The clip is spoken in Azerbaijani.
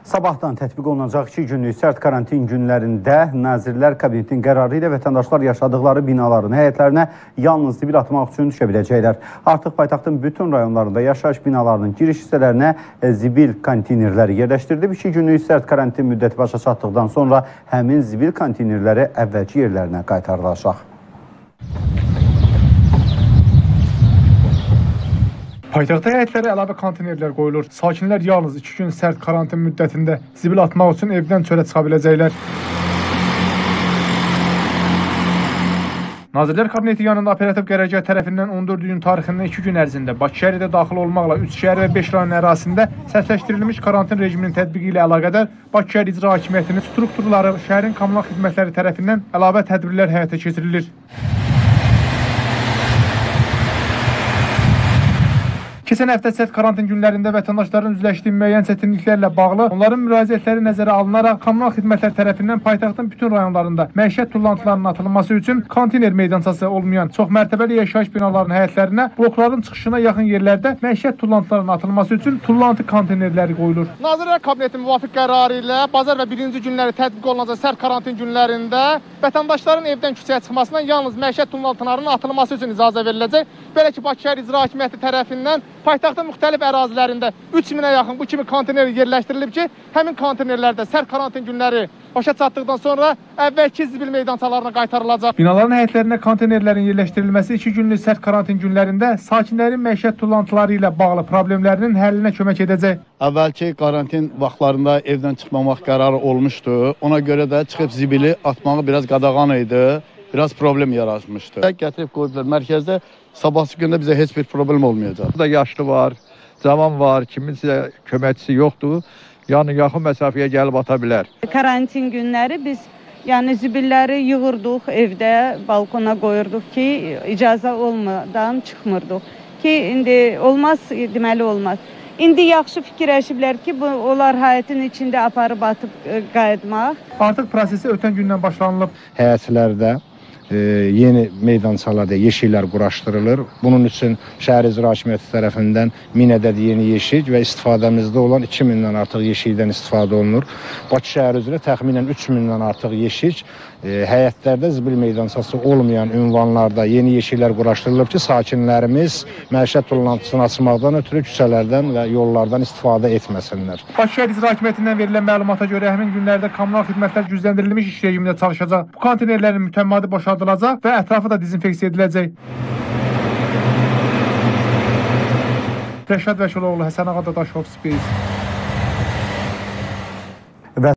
Sabahdan tətbiq olunacaq 2 günlük sərt karantin günlərində Nazirlər Kabinetinin qərarı ilə vətəndaşlar yaşadıkları binaların həyətlərinə yalnız zibil atmaq üçün düşə biləcəklər. Artıq paytaxtın bütün rayonlarında yaşayış binalarının giriş hissələrinə zibil konteynerləri yerləşdirilib. 2 günlük sərt karantin müddəti başa çatdıqdan sonra həmin zibil konteynerləri əvvəlki yerlərinə qaytarılacaq. Paytaxtda həyətlərə əlavə konteynerlər qoyulur. Sakinlər yalnız 2 gün sərt karantin müddətində zibil atmaq üçün evdən çölə çıxa biləcəklər. Nazirlər Kabineti yanında operativ qərargah tərəfindən 14 iyun tarixindən 2 gün ərzində Bakı şəhərinə daxil olmaqla 3 şəhər və 5 rayon ərazisində sərtləşdirilmiş karantin rejiminin tətbiqi ilə əlaqədar Bakı şəhər icra hakimiyyətinin strukturları, şəhərin kommunal xidmətləri tərəfindən əlavə tədbirlər həyata keçirilir. Keçən həftə sərt karantin günlərində vətəndaşların üzləşdiyi müəyyən çətinliklərlə bağlı onların müraciətləri nəzərə alınaraq kommunal xidmətlər tərəfindən paytaxtın bütün rayonlarında məişət tullantılarının atılması üçün konteyner meydançası olmayan çoxmərtəbəli yaşayış binalarının həyətlərinə blokların çıxışına yaxın yerlərdə məişət tullantılarının atılması üçün tullantı konteynerləri qoyulur. Nazirlər Kabineti müvafiq qərarı ilə bazar və birinci günləri tətbiq olunacaq sərt karantin günlərində vətəndaşların evdən küçəyə çıxmasına yalnız məişət tullantılarının atılması üçün icazə veriləcək. Belə ki, Bakı şəhər icra hakimiyyəti tərəfindən paytaxtın müxtəlif ərazilərində 3000-ə yaxın bu kimi konteyner yerləşdirilib ki, həmin konteynerlərdə sərt karantin günləri başa çatdıqdan sonra əvvəlki zibil meydançalarına qaytarılacaq. Binaların həyətlərinə konteynerlərin yerləşdirilməsi 2 günlük sərt karantin günlərində sakinlərin məişət tullantıları ilə bağlı problemlərinin həllinə kömək edəcək. Əvvəlki karantin vaxtlarında evdən çıxmamaq qərarı olmuşdu. Ona görə də çıxıb zibili atmağı biraz qadağan idi. Biraz problem yaratmışdı. Gətirib qoydular mərkəzdə. Sabahçı gündə bizə heç bir problem olmayacaq. Burada yaşlı var, cavan var, kiminsə köməkçisi yoxdur. Yəni yaxın məsafəyə gəlib ata bilər. Karantin günləri biz zibilləri yığırdıq evdə, balkona qoyurduq ki, icazə olmadan çıxmırdıq. Ki indi olmaz, deməli olmaz. İndi yaxşı fikirləşiblər ki, onlar həyətin içində aparıb atıb qayıtmaq. Artıq prosesi ötən gündən başlanılıb. Həyətlərdə yeni meydançalarda yeşiklər quraşdırılır. Bunun üçün şəhər icra hakimiyyəti tərəfindən 1000 ədəd yeni yeşik və istifadəmizdə olan 2000-dən artıq yeşikdən istifadə olunur. Bakı şəhəri üzrə təxminən 3000-dən artıq yeşik həyətlərdə zibil meydançası olmayan ünvanlarda yeni yeşiklər quraşdırılıb ki, sakinlərimiz məişət tullantısını açmaqdan ötürü küçələrdən və yollardan istifadə etməsinlər. Bakı şəhər icra hakimiyyətindən verilən məlumata görə həmin günlərdə kommunal xidmətlər gücləndirilmiş iş rejimində çalışacaq. Bu konteynerlərin mütəmmadi boşaldılacaq və ətrafı da dezinfeksiya ediləcək. Rəşad Vəkiloğlu, Həsən Ağa Dadaşov, Space.